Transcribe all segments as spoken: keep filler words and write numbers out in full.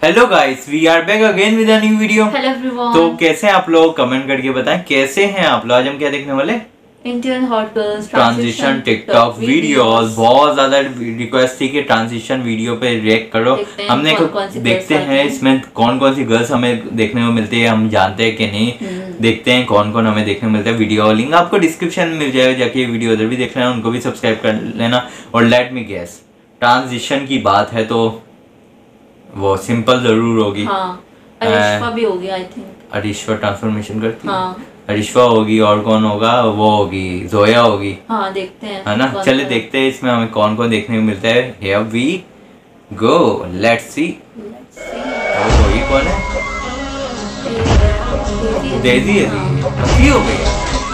Hello guys, we are back again with a new video. Hello everyone. तो कैसे हैं आप लोग, कमेंट करके बताएं कैसे हैं आप लोग। आज हम क्या देखने वाले, Indian hot girls transition TikTok videos. बहुत ज्यादा रिक्वेस्ट थी कि ट्रांजिशन वीडियो पे रिएक्ट करो। हमने कौन कौन सी देखते हैं इसमें कौन कौन सी गर्ल्स हमें देखने को मिलती है, हम जानते हैं कि नहीं। देखते हैं कौन कौन हमें देखने को मिलता है। वीडियो का लिंक आपको डिस्क्रिप्शन में मिल जाएगा, जाके वीडियो उधर भी देख लेना, उनको भी सब्सक्राइब कर लेना। और लेट मी गेस, ट्रांजिशन की बात है तो वो सिंपल जरूर होगी। हाँ, अरिश्वा भी होगी आई थिंक। अरिश्वा ट्रांसफॉर्मेशन करती है। हाँ, अरिश्वा होगी और कौन होगा, वो होगी जोया होगी। हाँ, देखते हैं है ना। चले देखते हैं इसमें हमें कौन कौन देखने को मिलता है। Here we go, let's see. तो ये कौन है? डेजी है, पतली हो गई।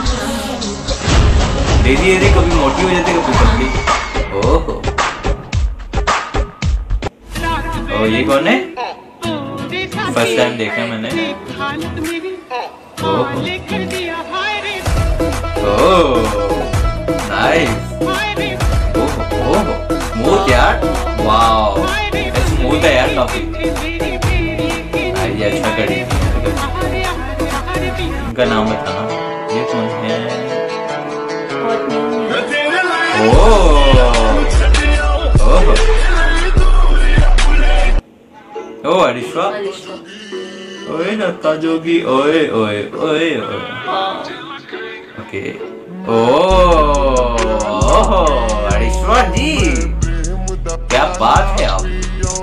डेजी है, कभी मोटी हो जाती है कभी पतली। ओहो, ओ ये कौन है? फर्स्ट टाइम देखा मैंने। Oh nice. Oh oh smooth यार, वाओ स्मूथ है यार काफी। ये अच्छा करी। इनका नाम बताना, ये कौन है? ओह ओह ओ अरिश्वा। ओए नत्ता जोगी, ओए ओए ओए ओए। ओके। ओह अरिश्वा जी, क्या बात है आप।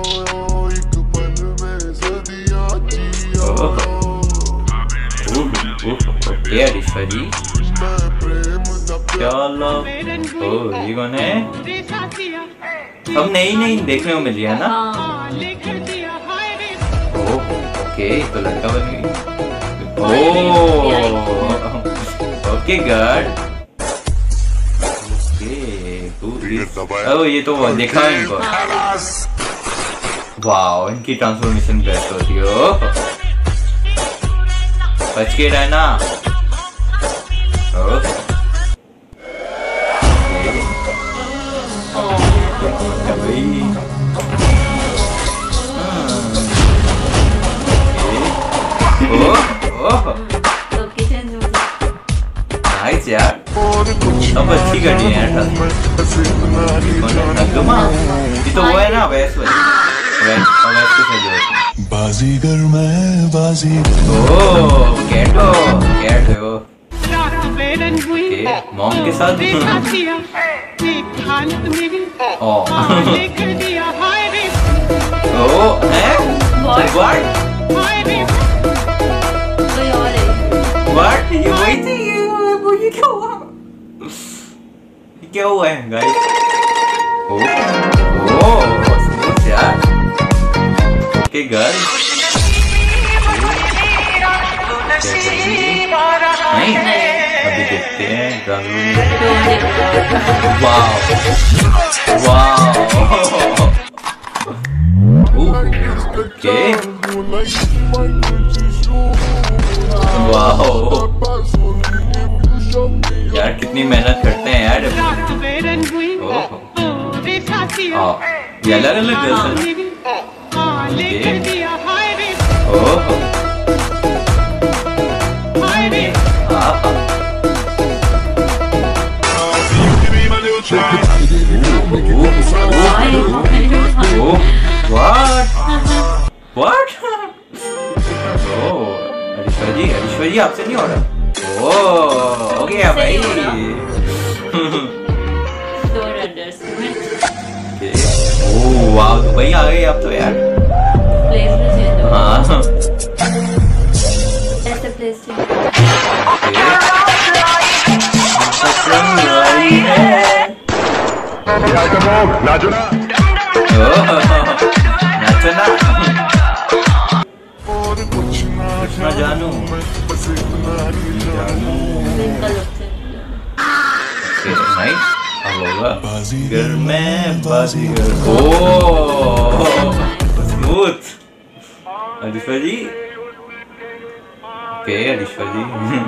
ओके अरिश्वा जी, चलो। ओ ये कौन है? अब नई नई देखने को मिल रही है ना। ओके, तो लड़का बन गई। Oh okay good. Okay, oh ये तो देखा है इनको। वाओ, इनकी ट्रांसफॉर्मेशन बेस्ट होती है। बच के रहना। नाइस यार, सब अच्छी गाड़ी है यार। ये तो वो है ना, वैस वैस के बाजीगर मैं बाजीगर। ओह कैट हो, कैट है वो। ओके, मॉम के साथ। ओह ओह है व्हाट व्हाट ये वही थी। ये क्या हुआ, क्या हुआ है गाइस? ओह ओह स्मूथ यार। ओके गर्ल, नहीं अभी देखते हैं। वाओ वाओ ओके वाओ यार, कितनी मेहनत करते हैं यार। ओह ये अलग अलग गर्ल्स हैं। ओह व्हाट ओह अरिश्वा जी, अरिश्वा जी आपसे नहीं हो रहा। ओह हो गया भाई। ओह वाह, दुबई आ गई आप तो यार। प्लेस में चेंज हो। हाँ ऐसे प्लेस चेंज। नाचो ना, नाचो ना। कृष्णा जानू बाजीगर मैं बाजीगर। ओह स्मूथ अरिश्वा जी। ओके अरिश्वा जी।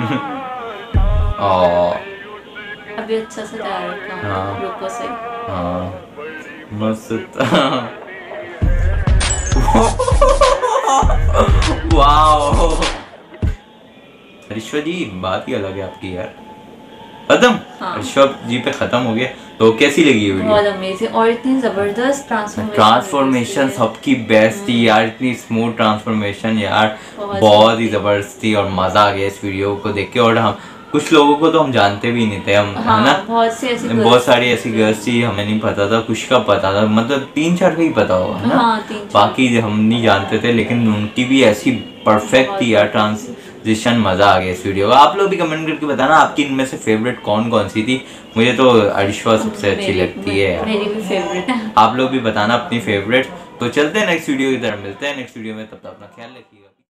अभी अच्छा से तैयार रखा। हाँ रुको से। हाँ मस्त। वाओ अरिश्वा जी बात ही अलग है आपकी यार। खत्म। हाँ। अरिश्वा जी पे खत्म हो गया। तो कैसी लगी ये वीडियो? बहुत अमेजिंग और इतनी जबरदस्त ट्रांसफॉर्मेशन। ट्रांसफॉर्मेशन सबकी बेस्ट थी यार, इतनी स्मूथ ट्रांसफॉर्मेशन यार, बहुत ही जबरदस्त थी और मजा आ गया इस वीडियो को देख के। और हम कुछ लोगों को तो हम जानते भी नहीं थे हम, हाँ, है ना, बहुत सी ऐसी बहुत सारी ऐसी गर्ल्स थी हमें नहीं पता था, कुछ का पता था, मतलब तीन चार का ही पता होगा, है ना। हाँ, तीन चार। बाकी हम नहीं जानते थे, लेकिन उनकी भी ऐसी परफेक्ट थी यार ट्रांजिशन, मजा आ गया इस वीडियो का। आप लोग भी कमेंट करके बताना आपकी इनमें से फेवरेट कौन कौन सी थी। मुझे तो अरिश्वा सबसे अच्छी लगती है यार, मेरी भी फेवरेट है। आप लोग भी बताना अपनी फेवरेट। तो चलते हैं नेक्स्ट वीडियो की तरफ, मिलते हैं नेक्स्ट वीडियो में, तब तक अपना ख्याल रखिएगा।